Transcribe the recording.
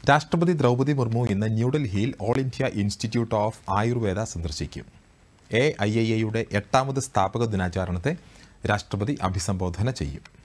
രാഷ്ട്രപതി ദ്രൗപദി മുർമു ഇന്ന് ന്യൂഡൽഹിയിൽ all India institute of Ayurveda സന്ദർശിക്കും. AIIA-യുടെ 8ാമത് സ്ഥാപക ദിനാചരണത്തെ രാഷ്ട്രപതി അഭിസംബോധന ചെയ്യും.